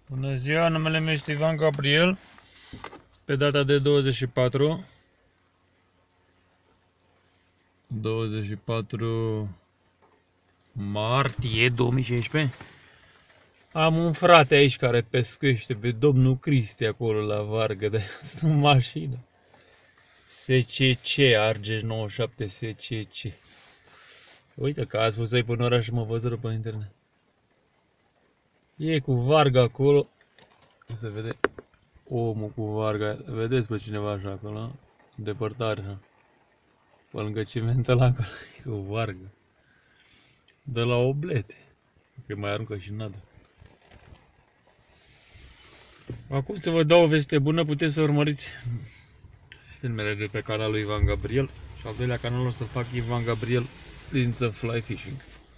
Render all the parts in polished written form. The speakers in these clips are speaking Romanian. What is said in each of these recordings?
Bună ziua, numele meu este Ivan Gabriel. Pe data de 24 martie 2016 am un frate aici care pescuiește pe domnul Cristi acolo la Vargă, de asta în mașină. SCC, Argeș 97 SCC. Uite că ați fost aici până oraș și mă văzură pe internet. E cu Varga acolo. Se vede omul cu Varga. Vedeți pe cineva așa acolo? Depărtare. Pe lângă cimentă la acolo. E cu Varga. De la oblete. Că mai aruncă și nada. Acum să vă dau o veste bună. Puteți să urmăriți filmele de pe canalul Ivan Gabriel. Și al doilea canal o să fac Ivan Gabriel Lință Fly Fishing.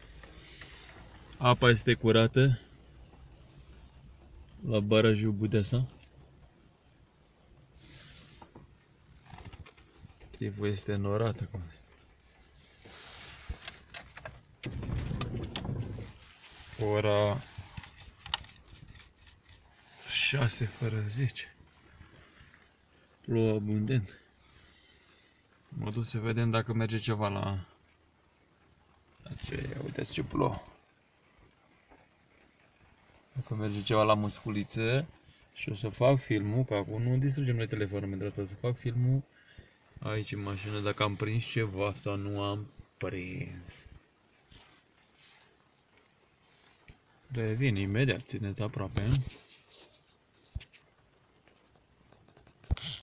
Apa este curată la barajul Budeasa. Tipul este norat acum. Ora 6 fără 10. Plouă abundent. Mă duc să vedem dacă merge ceva la aceea. Uitați ce plouă. Dacă merge ceva la musculiță. Și o să fac filmul, că acum nu distrugem noi telefonul pentru asta, o să fac filmul aici în mașină dacă am prins ceva sau nu am prins. Revin imediat, țineți aproape.